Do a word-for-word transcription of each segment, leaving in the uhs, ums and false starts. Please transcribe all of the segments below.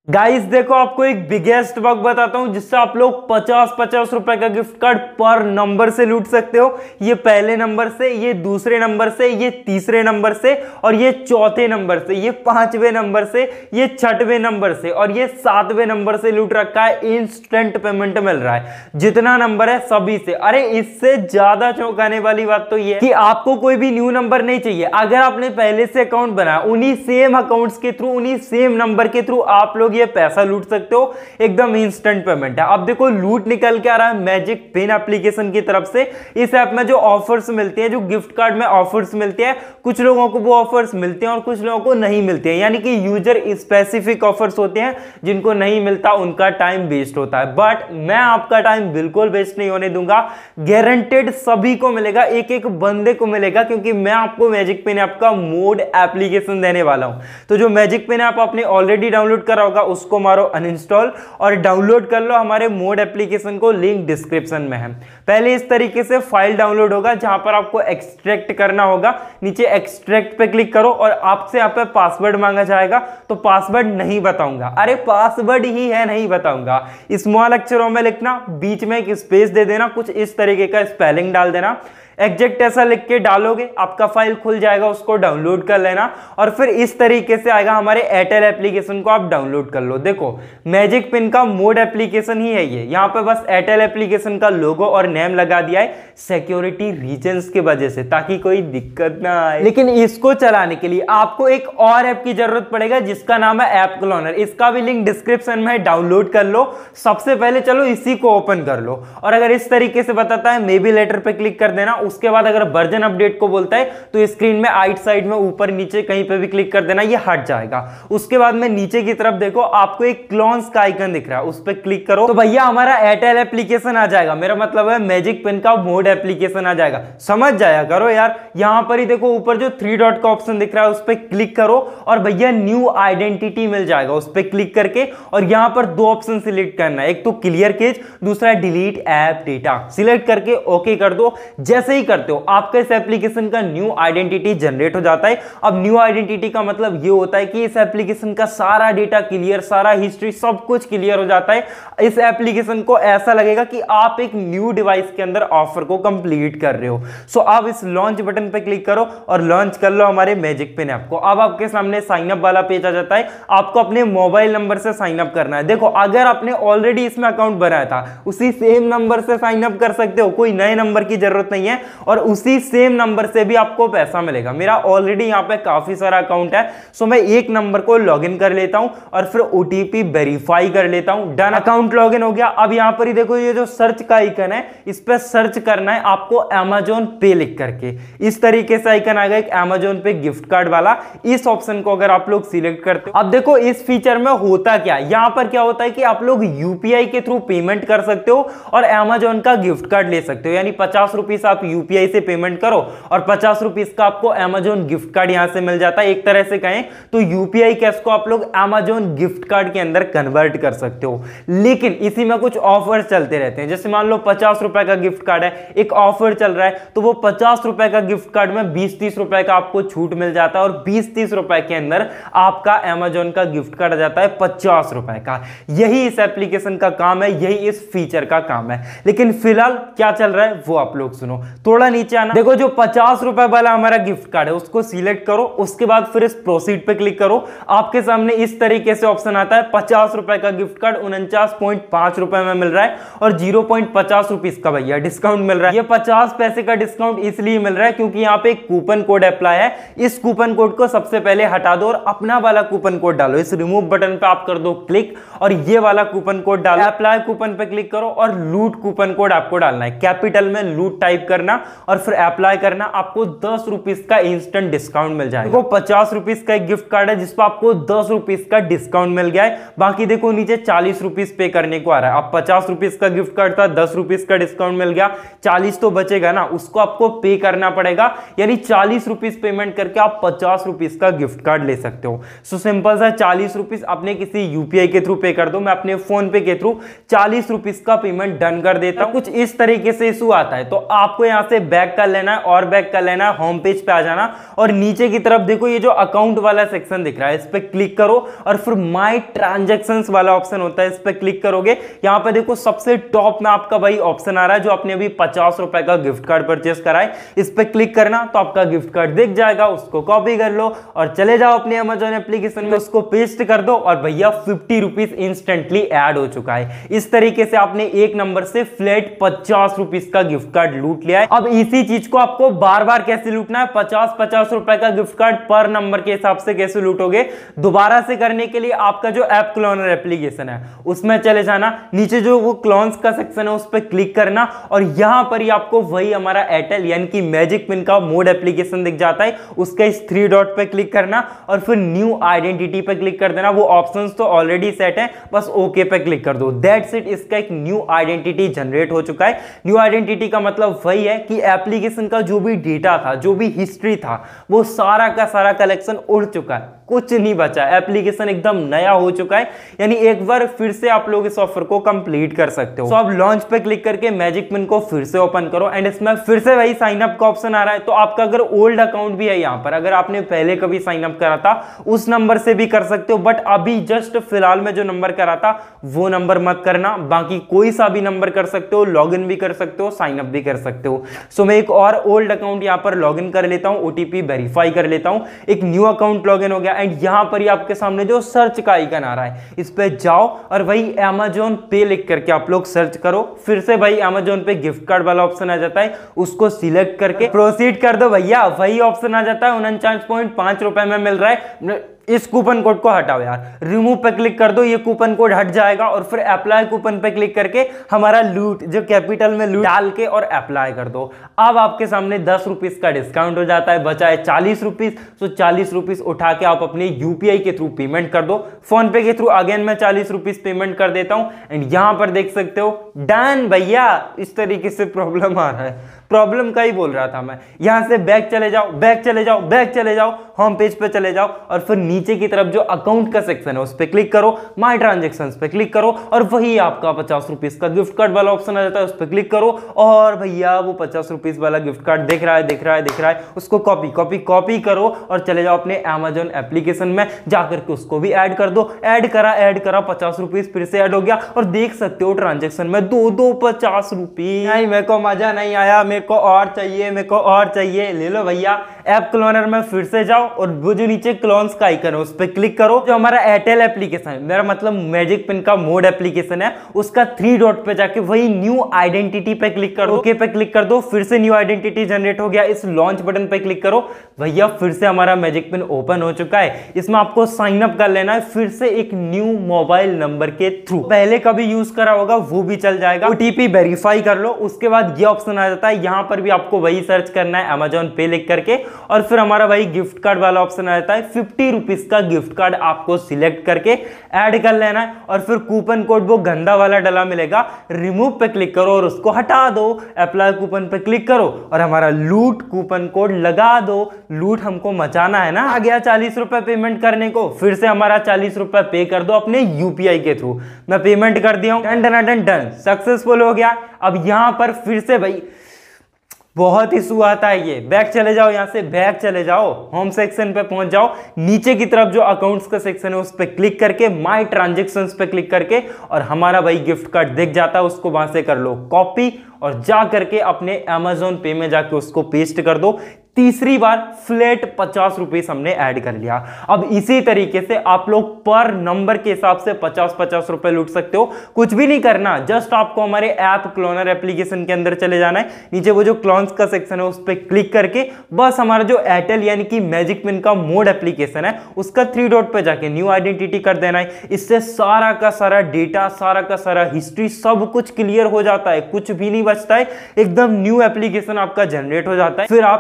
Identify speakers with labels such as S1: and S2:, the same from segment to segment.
S1: Guys देखो, आपको एक बिगेस्ट बग बताता हूं जिससे आप लोग पचास पचास रुपए का गिफ्ट कार्ड पर नंबर से लूट सकते हो। ये पहले नंबर से, ये दूसरे नंबर से, ये तीसरे नंबर से, और ये चौथे नंबर से, ये पांचवें नंबर से, ये छठवें नंबर से, और ये सातवें नंबर से लूट रखा है। इंस्टेंट पेमेंट मिल रहा है जितना नंबर है सभी से। अरे इससे ज्यादा चौंकाने वाली बात तो ये है कि आपको कोई भी न्यू नंबर नहीं चाहिए। अगर आपने पहले से अकाउंट बनाया, उन्हीं सेम अकाउंट्स के थ्रू, उन्हीं सेम नंबर के थ्रू आप लोग ये पैसा लूट सकते हो। एकदम इंस्टेंट पेमेंट है। अब देखो लूट निकल के आ रहा है मैजिक पिन एप्लीकेशन की तरफ से। इस ऐप में जो ऑफर्स मिलते हैं, जो गिफ्ट कार्ड में ऑफर्स मिलते हैं, कुछ लोगों को वो ऑफर्स मिलते हैं और कुछ लोगों को नहीं मिलते हैं। यानी कि यूजर स्पेसिफिक ऑफर्स होते हैं, जिनको नहीं मिलता उनका टाइम वेस्ट होता है। बट मैं आपका टाइम बिल्कुल वेस्ट नहीं होने दूंगा। गारंटेड सभी को मिलेगा, एक एक बंदे को मिलेगा, क्योंकि मैं आपको मैजिक पिन ऐप का मोड एप्लीकेशन देने वाला हूं। तो जो मैजिक पिन ऐप आपने ऑलरेडी डाउनलोड करा होगा उसको मारो अनइंस्टॉल और डाउनलोड कर लो हमारे मोड एप्लीकेशन को। लिंक डिस्क्रिप्शन में है। पहले इस तरीके से फाइल डाउनलोड होगा जहां पर आपको एक्सट्रैक्ट करना होगा। नीचे एक्सट्रैक्ट पे क्लिक करो और आपसे यहाँ पे पासवर्ड मांगा जाएगा। तो पासवर्ड नहीं बताऊंगा। अरे पासवर्ड ही है, नहीं बताऊंगा। स्मॉल अक्षरों में लिखना, बीच में एक स्पेस दे देना, कुछ इस तरीके का स्पेलिंग डाल देना। एग्जैक्ट ऐसा लिख के डालोगे, आपका फाइल खुल जाएगा, उसको डाउनलोड कर लेना और फिर इस तरीके से आएगा। हमारे एयरटेल एप्लीकेशन को आप डाउनलोड कर लो। देखो मैजिक पिन का मोड एप्लीकेशन ही है ये। यहाँ पे बस एयरटेल एप्लीकेशन का लोगो और नेम लगा दिया है सिक्योरिटी रीजंस की वजह से, ताकि कोई दिक्कत ना आए। लेकिन इसको चलाने के लिए आपको एक और ऐप की जरूरत पड़ेगा जिसका नाम है ऐप क्लोनर। इसका भी लिंक डिस्क्रिप्शन में है, डाउनलोड कर लो। सबसे पहले चलो इसी को ओपन कर लो और अगर इस तरीके से बताता है मे बी लेटर पे क्लिक कर देना। उसके बाद अगर वर्जन अपडेट को बोलता है तो स्क्रीन में राइट साइड में ऊपर नीचे कहीं पे भी क्लिक कर देना, ये हट जाएगा। उसके बाद में नीचे की तरफ देखो, आपको एक क्लोन्स का आइकन दिख रहा है, उस पर क्लिक करो तो भैया हमारा एयरटेल एप्लीकेशन आ जाएगा। मेरा मतलब है मैजिक पिन का मोड एप्लीकेशन आ जाएगा। समझ जाया करो यार। यहां पर ही देखो ऊपर जो थ्री डॉट का ऑप्शन दिख रहा है उस पर क्लिक करो और भैया न्यू आइडेंटिटी मिल जाएगा। उस पर क्लिक करके और यहां पर दो ऑप्शन सिलेक्ट करना है, एक तो क्लियर केज, दूसरा डिलीट ऐप डेटा। सिलेक्ट करके ओके कर दो। जैसे ही करते हो आपका इस एप्लीकेशन का न्यू आइडेंटिटी जनरेट हो जाता है। अब न्यू आइडेंटिटी का मतलब ये होता है कि इस एप्लीकेशन का सारा डेटा क्लियर, सारा हिस्ट्री, सब कुछ क्लियर हो जाता है। इस एप्लीकेशन को ऐसा लगेगा कि आप एक न्यू डिवाइस के अंदर ऑफर को कंप्लीट कर रहे हो। सो अब इस लॉन्च बटन पे क्लिक करो और लॉन्च कर लो हमारे मैजिक पिन ऐप को। अब आपके सामने साइन अप वाला पेज आ जाता है। आपको अपने मोबाइल नंबर से साइन अप करना है। देखो अगर आपने ऑलरेडी इसमें अकाउंट बनाया था, उसी सेम नंबर से साइन अप कर सकते हो, कोई नए नंबर की जरूरत नहीं है और उसी सेम नंबर से भी आपको पैसा मिलेगा। मेरा ऑलरेडी यहां पे काफी सारा अकाउंट है, सो मैं एक नंबर को लॉगिन कर लेता हूं और फिर ओटीपी वेरीफाई कर लेता हूं। डन, अकाउंट लॉगिन हो गया। अब यहां पर ही देखो ये जो सर्च का आइकन है, इस पे सर्च करना है आपको अमेज़न पे लिख करके। इस तरीके से आइकन आएगा एक अमेज़न पे गिफ्ट कार्ड वाला। इस ऑप्शन को अगर आप लोग सिलेक्ट करते हो, अब देखो इस फीचर में होता क्या है। यहां पर क्या होता है कि आप लोग यूपीआई के थ्रू पेमेंट कर सकते हो और अमेज़न का गिफ्ट कार्ड ले सकते हो। यानी पचास रुपीस आप यूपीआई से पेमेंट करो और पचास रुपीस का आपको अमेज़न गिफ्ट कार्ड यहां से मिल जाता है। एक तरह से कहें तो यूपीआई कैश को आप लोग अमेज़न गिफ्ट कार्ड के अंदर कन्वर्ट कर सकते हो। लेकिन इसी में कुछ ऑफर चलते रहते हैं। जैसे मान लो पचास रुपए का गिफ्ट कार्ड है, एक ऑफर चल रहा है, तो वो पचास रुपए का गिफ्ट कार्ड में बीस तीस रुपए का आपको छूट मिल जाता है और बीस तीस रुपए के अंदर आपका अमेज़न का गिफ्ट कार्ड आ जाता है पचास रुपए का। यही इस एप्लीकेशन का काम है, यही इस फीचर का काम है। लेकिन फिलहाल क्या चल रहा है वो आप लोग सुनो। थोड़ा नीचे आना, देखो जो पचास रुपए वाला हमारा गिफ्ट कार्ड है उसको सिलेक्ट करो। उसके बाद फिर इस प्रोसीड पे क्लिक करो। आपके सामने इस तरीके से ऑप्शन आता है, पचास रुपए का गिफ्ट कार्ड उनचास पॉइंट पांच रुपए में मिल रहा है और जीरो पॉइंट पचास रुपीस का भैया डिस्काउंट मिल रहा है। ये पचास पैसे का डिस्काउंट इसलिए मिल रहा है क्योंकि यहाँ पे एक कूपन कोड अप्लाई है। इस कूपन कोड को सबसे पहले हटा दो और अपना वाला कूपन कोड डालो। इस रिमूव बटन पे आप कर दो क्लिक और ये वाला कूपन कोड डालो। अप्लाई कूपन पे क्लिक करो और लूट कूपन कोड आपको डालना है। कैपिटल में लूट टाइप करना और फिर अप्लाई करना। आपको दस रुपीस का इंस्टेंट डिस्काउंट मिल जाएगा। देखो पचास रुपीस का एक गिफ्ट कार्ड है जिस पर आपको दस रुपीस का डिस्काउंट मिल गया है। बाकी देखो नीचे चालीस रुपीस पे करने को आ रहा है। अब पचास रुपीस का गिफ्ट कार्ड था, दस रुपीस का डिस्काउंट मिल गया, चालीस तो बचेगा ना, उसको आपको पे करना पड़ेगा। यानी चालीस रुपीस पेमेंट करके आप पचास रुपीस का गिफ्ट कार्ड ले सकते हो। सो सिंपल सा चालीस रुपीस अपने किसी यूपीआई के थ्रू पे कर दो। मैं अपने फोन पे के थ्रू चालीस रुपीस का पेमेंट डन कर देता हूं। कुछ इस तरीके से इशू आता है तो आपको यहां यहाँ से बैक कर लेना है और बैक कर लेना है, होम पेज पे आ जाना और नीचे की तरफ देखो ये जो अकाउंट वाला सेक्शन दिख रहा है इस पे क्लिक करो और फिर माय ट्रांजैक्शंस वाला ऑप्शन होता है, इस पे क्लिक करोगे। यहाँ पे देखो सबसे टॉप में आपका भाई ऑप्शन आ रहा है जो आपने अभी पचास रुपए का गिफ्ट कार्ड परचेस करा है, इस पे क्लिक करना तो आपका गिफ्ट कार्ड दिख जाएगा, उसको कॉपी कर लो और चले जाओ अपने अमेजॉन एप्लीकेशन में, उसको पेस्ट कर दो और भैया फिफ्टी रुपीज इंस्टेंटली ऐड हो चुका है। इस तरीके से आपने एक नंबर से फ्लैट पचास रुपीज का गिफ्ट कार्ड लूट लिया है। अब इसी चीज को आपको बार बार कैसे लूटना है, पचास पचास रुपए का गिफ्ट कार्ड पर नंबर के हिसाब से कैसे लूटोगे, दोबारा से करने के लिए आपका जो ऐप क्लोनर एप्लीकेशन है उसमें चले जाना, नीचे जो वो क्लोन्स का सेक्शन है उस पर क्लिक करना और यहां पर ही आपको वही हमारा एयरटेल यानी कि मैजिक पिन का मोड एप्लीकेशन दिख जाता है, उसके इस थ्री डॉट पे क्लिक करना और फिर न्यू आइडेंटिटी पे क्लिक कर देना। वो ऑप्शंस तो ऑलरेडी सेट है, बस ओके पे क्लिक कर दो, दैट्स इट। इसका एक न्यू आइडेंटिटी जनरेट हो चुका है। न्यू आइडेंटिटी का मतलब वही है कि एप्लीकेशन का जो भी डेटा था, जो भी हिस्ट्री था, वो सारा का सारा कलेक्शन उड़ चुका है, कुछ नहीं बचा, एप्लीकेशन एकदम नया हो चुका है। यानी एक बार फिर से आप लोग इस ऑफर को कंप्लीट कर सकते हो। तो आप लॉन्च पे क्लिक करके मैजिक पिन को फिर से ओपन करो एंड इसमें फिर से वही साइन अप का ऑप्शन आ रहा है। तो आपका अगर ओल्ड अकाउंट भी है यहाँ पर, अगर आपने पहले कभी साइन अप करा था उस नंबर से भी कर सकते हो, बट अभी जस्ट फिलहाल में जो नंबर करा था वो नंबर मत करना, बाकी कोई सा भी नंबर कर सकते हो, लॉग इन भी कर सकते हो, साइन अप भी कर सकते हो। सो मैं एक और ओल्ड अकाउंट यहाँ पर लॉग इन कर लेता हूँ, ओटीपी वेरीफाई कर लेता हूँ, एक न्यू अकाउंट लॉग इन हो गया एंड यहां पर ही आपके सामने जो सर्च का आइकन आ रहा है इस पे जाओ और वही Amazon पे लिख करके आप लोग सर्च करो। फिर से भाई Amazon पे गिफ्ट कार्ड वाला ऑप्शन आ जाता है, उसको सिलेक्ट करके प्रोसीड कर दो भैया, वही ऑप्शन आ जाता है। उनचास पॉइंट पांच रुपए में मिल रहा है। इस कूपन कोड को हटाओ यार, रिमूव पे क्लिक कर दो, ये कूपन कोड हट जाएगा और फिर अप्लाई कूपन पे क्लिक करके हमारा लूट जो कैपिटल में लूट डाल के और अप्लाई कर दो। अब आपके सामने दस रुपीस का डिस्काउंट हो जाता है, बचा है चालीस रुपीस। तो चालीस रुपीस उठा के आप अपने यूपीआई के थ्रू पेमेंट कर दो, फोन पे के थ्रू अगेन मैं चालीस रुपीस पेमेंट कर देता हूं एंड यहां पर देख सकते हो डन भैया। इस तरीके से प्रॉब्लम आ रहा है, प्रॉब्लम का ही बोल रहा था मैं। यहां से बैक चले जाओ, बैक चले जाओ, बैक चले जाओ, होम पेज पे चले जाओ और फिर नीचे की तरफ जो अकाउंट का सेक्शन है उस पे क्लिक करो, माय ट्रांजैक्शंस पे क्लिक करो और वही आपका पचास रुपीस का गिफ्ट कार्ड वाला ऑप्शन आ जाता है, उस पे क्लिक करो और भैया वो पचास रुपीस वाला गिफ्ट कार्ड दिख रहा है दिख रहा है दिख रहा है, उसको कॉपी कॉपी कॉपी करो और चले जाओ अपने Amazon एप्लीकेशन में, जाकर के उसको भी ऐड कर दो। ऐड करा ऐड करा पचास रुपीस फिर से ऐड हो गया और देख सकते हो ट्रांजेक्शन में दो दो पचास रुपीस। नहीं मेरे को मजा नहीं आया, मेरे को और चाहिए, मेरे को और चाहिए। ले लो भैया, ऐप क्लोनर में फिर से जाओ और वो जो नीचे क्लोन्स का आइकन है उस पे क्लिक करो। जो हमारा एयरटेल एप्लीकेशन है, मेरा मतलब मैजिक पिन का मोड एप्लीकेशन है, उसका थ्री डॉट पे जाके वही न्यू आइडेंटिटी पे क्लिक करो, ओके पे क्लिक कर दो। फिर से न्यू आइडेंटिटी जनरेट हो गया, इस लॉन्च बटन पे क्लिक करो भैया, फिर से हमारा मैजिक पिन ओपन हो चुका है। इसमें आपको साइन अप कर लेना है फिर से एक न्यू मोबाइल नंबर के थ्रू, पहले कभी यूज करा होगा वो भी चल जाएगा। ओटीपी वेरीफाई कर लो, उसके बाद ये ऑप्शन आ जाता है, यहां पर भी आपको वही सर्च करना है Amazon पे लिख करके और फिर हमारा भाई गिफ्ट कार्ड वाला ऑप्शन आ जाता है। फिफ्टी रुपीस का गिफ्ट कार्ड आपको सिलेक्ट करके ऐड कर लेना है और फिर कूपन कोड वो गंदा वाला डला मिलेगा, रिमूव पे क्लिक करो और उसको हटा दो, अप्लाई कूपन पे क्लिक करो और हमारा लूट कूपन कोड लगा दो। लूट हमको मचाना है ना। आ गया चालीस रुपए पेमेंट करने को, फिर से हमारा चालीस रुपए पे कर दो अपने यूपीआई के थ्रू। मैं पेमेंट कर दिया हूं, done done done done successful हो गया। अब यहां पर फिर से भाई बहुत इशू आता है, ये बैक चले जाओ, यहां से बैक चले जाओ, होम सेक्शन पे पहुंच जाओ, नीचे की तरफ जो अकाउंट्स का सेक्शन है उस पे क्लिक करके माय ट्रांजैक्शंस पे क्लिक करके और हमारा भाई गिफ्ट कार्ड दिख जाता है, उसको वहां से कर लो कॉपी और जा करके अपने Amazon पे में जाके उसको पेस्ट कर दो। तीसरी बार फ्लैट पचास रुपीस हमने ऐड कर लिया। अब इसी तरीके से आप लोग पर नंबर के हिसाब से पचास पचास रुपए लूट सकते हो। कुछ भी नहीं करना, जस्ट आपको हमारे ऐप क्लोनर एप्लीकेशन के अंदर चले जाना है, नीचे वो जो क्लोन्स का सेक्शन है उस पर क्लिक करके बस हमारा जो एयरटेल यानी कि मैजिक पिन का मोड एप्लीकेशन है उसका थ्री डॉट पे जाके न्यू आइडेंटिटी कर देना है। इससे सारा का सारा डेटा, सारा का सारा हिस्ट्री सब कुछ क्लियर हो जाता है, कुछ भी नहीं बचता है, एकदम न्यू एप्लीकेशन आपका जनरेट हो जाता है। फिर आप एक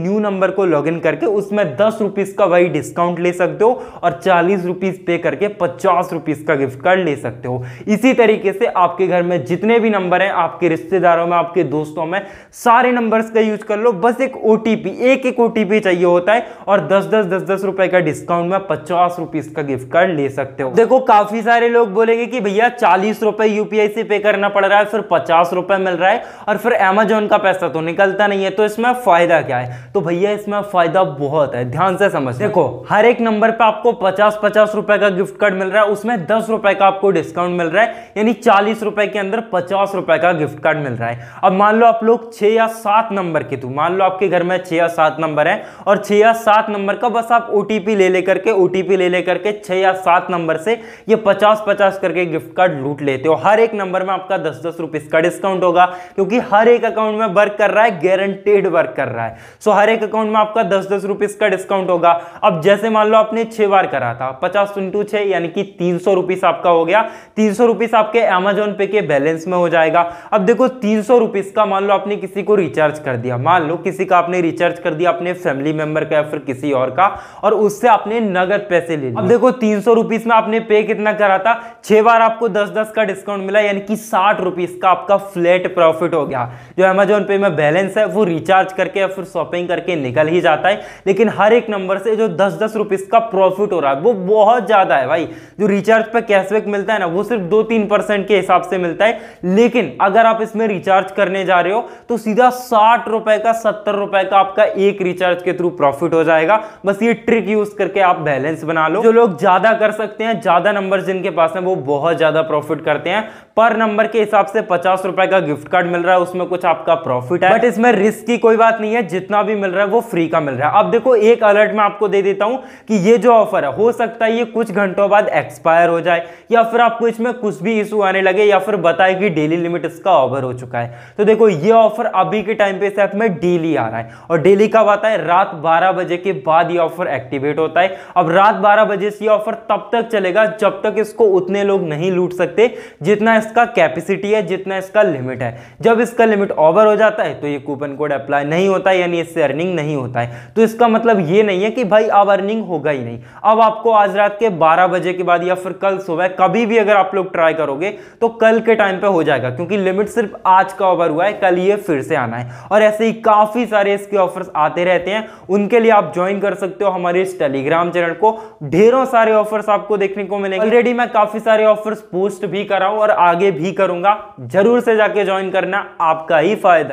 S1: न्यू नंबर को लॉगिन करके उसमें दस रुपीज का वही डिस्काउंट ले सकते हो और चालीस रुपीज पे करके पचास रुपीज का गिफ्ट कार्ड ले सकते हो। इसी तरीके से आपके घर में जितने भी नंबर हैं, आपके रिश्तेदारों में, आपके दोस्तों में, सारे नंबर्स का यूज कर लो। बस एक ओटीपी, एक एक ओटीपी चाहिए होता है और दस दस दस दस रुपए का डिस्काउंट में पचास रुपीज का गिफ्ट कार्ड ले सकते हो। देखो काफी सारे लोग बोलेंगे कि भैया चालीस रुपए यूपीआई से पे करना पड़ रहा है, फिर पचास रुपए मिल रहा है और फिर अमेजोन का पैसा तो निकलता नहीं है, तो इसमें फायदा क्या है? तो भैया इसमें फायदा बहुत है, ध्यान से समझ। देखो हर एक नंबर पे आपको पचास पचास रुपए का गिफ्ट कार्ड मिल रहा है, उसमें दस रुपए का आपको डिस्काउंट मिल रहा है, यानी चालीस रुपए के अंदर पचास रुपए का गिफ्ट कार्ड मिल रहा है। अब मान लो आप लोग छह या सात नंबर के थ्रू, मान लो आपके घर में छह या सात नंबर है और छह या सात नंबर का बस आप ओटीपी ले लेकर के ओटीपी ले लेकर के छह या सात नंबर से ये पचास पचास करके गिफ्ट कार्ड लूट लेते हो। हर एक नंबर में आपका दस दस रुपीस का डिस्काउंट होगा, क्योंकि हर एक अकाउंट में वर्क कर रहा है, गारंटेड वर्क कर रहा है। सो हर एक अकाउंट में आपका दस दस रुपीस का डिस्काउंट होगा। अब जैसे मान लो आपने छह बार करा था, पचास इंटू छह यानी कि तीन सौ रुपीस आपका हो गया। तीन सौ रुपीस आपके अमेजोन पे के बैलेंस में हो जाएगा। अब देखो तीन सौ रुपीस का मान लो आपने किसी को रिचार्ज कर दिया, मान लो किसी का आपने रिचार्ज कर दिया अपने फैमिली मेंबर का या फिर किसी और का, और उससे आपने नगद पैसे ले लिए। अब देखो तीन सौ रुपीस में आपने पे कितना करा था? छह बार आपको दस दस का डिस्काउंट मिला, यानी कि साठ रुपीस का आपका फ्लैट प्रॉफिट हो गया। जो अमेजोन पे में बैलेंस है वो रिचार्ज करके या फिर शॉपिंग करके निकल ही जाता है, लेकिन हर एक नंबर से जो दस दस रुपीस का प्रॉफिट हो रहा है वो बहुत ज्यादा है भाई। जो रिचार्ज पे कैशबैक मिलता है ना, वो सिर्फ दो तीन परसेंट के हिसाब से मिलता है, लेकिन अगर आप इसमें रिचार्ज करने जा रहे हो तो सीधा साठ रुपए का, सत्तर रुपए का आपका एक रिचार्ज के थ्रू प्रॉफिट हो जाएगा। बस ये ट्रिक यूज करके आप बैलेंस बना लो। जो लोग ज्यादा कर सकते हैं, ज्यादा नंबर जिनके पास है, वो बहुत ज्यादा प्रॉफिट करते हैं। पर नंबर के हिसाब से पचास रुपए का गिफ्ट कार्ड मिल रहा है, उसमें कुछ आपका प्रॉफिट है, बट इसमें रिस्क की कोई बात नहीं है। जितना भी मिल रहा है वो फ्री का मिल रहा है। अब देखो एक अलर्ट मैं आपको दे देता हूं कि ये जो ऑफर है, हो सकता है ये कुछ घंटों बाद एक्सपायर हो जाए, या फिर आपको इसमें कुछ भी इशू आने लगे, या फिर बताए कि डेली लिमिट इसका ओवर हो चुका है। तो देखो ये ऑफर अभी के टाइम पे इस ऐप में डेली आ रहा है, और डेली कब आता है? रात बारह बजे के बाद ये ऑफर एक्टिवेट होता है। अब रात बारह बजे से ये ऑफर तब तक चलेगा जब तक इसको उतने लोग नहीं लूट सकते जितना इसका कैपेसिटी है, जितना इसका लिमिट है। जब इसका लिमिट ओवर हो जाता है तो ये कूपन कोड अप्लाई नहीं होता है, यानी इससे अर्निंग नहीं होता है। तो इसका मतलब ये नहीं है कि भाई अब अर्निंग होगा ही नहीं। अब आपको आज रात के बारह बजे के बाद या फिर कल सुबह कभी भी अगर आप लोग ट्राई करोगे तो कल के टाइम पे हो जाएगा, क्योंकि लिमिट सिर्फ आज का ओवर हुआ है, कल ये फिर से आना है। और ऐसे ही काफी सारे इसके ऑफर्स आते रहते हैं, उनके लिए आप ज्वाइन कर सकते हो हमारे इस टेलीग्राम चैनल को। ढेरों सारे ऑफर्स आपको देखने को मिलेंगे। ऑलरेडी मैं काफी सारे ऑफर्स पोस्ट भी कर रहा हूं और आगे भी करूंगा। जरूर से जाके ज्वाइन करना, आपका ही फायदा।